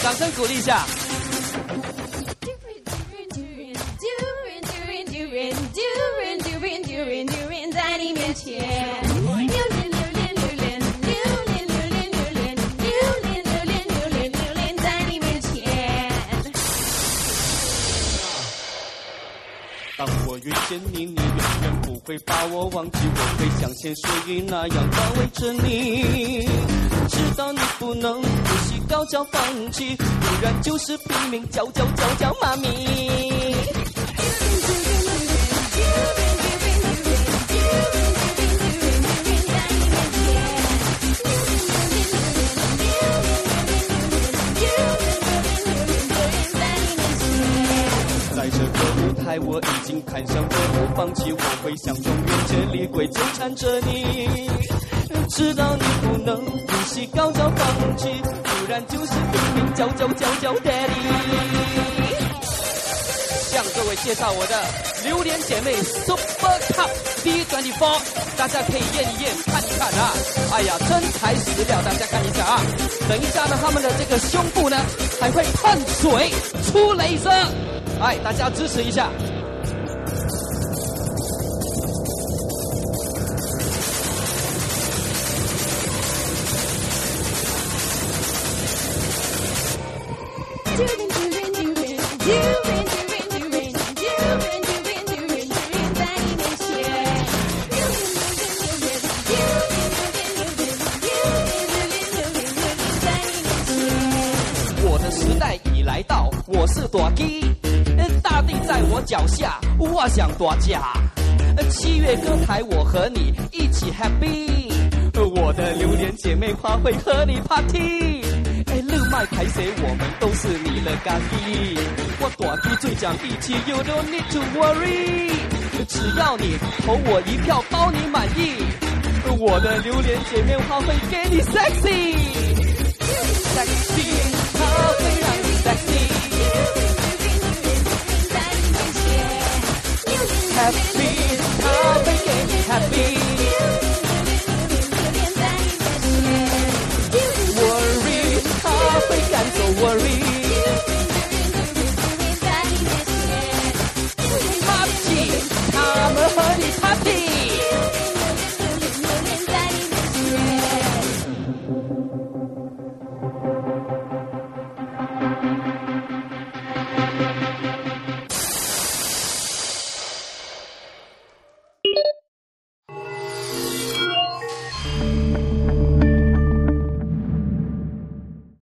掌声鼓励一下。 Durian 在你面前。 当我遇见你，你永远不会把我忘记，我会像潜水鱼那样包围着你，直到你不能呼吸高叫放弃，不然就是拼命叫妈咪。在这个舞台，我已经看上了不放弃，我会像永远接力鬼纠缠着你，直到你不能呼吸高叫放弃，不然就是拼命叫 Daddy。向各位介绍我的榴莲姐妹 Super Cup D24， 大家可以验一验看一看啊！哎呀，真材实料，大家看一下啊！等一下呢，他们的这个胸部呢还会喷水出雷声。哎，大家支持一下。我的时代已来到，我是大鸡。大地在我脚下，我想大家。7月歌台，我和你一起 happy。我的榴莲姐妹花会和你 party。六脉排谁，我们都是你的干爹。我大鸡最讲义气 ，You don't need to worry。只要你投我一票，包你满意。我的榴莲姐妹花会给你 sexy，sexy， 它会让你 sexy。Happy， 他会给你 happy。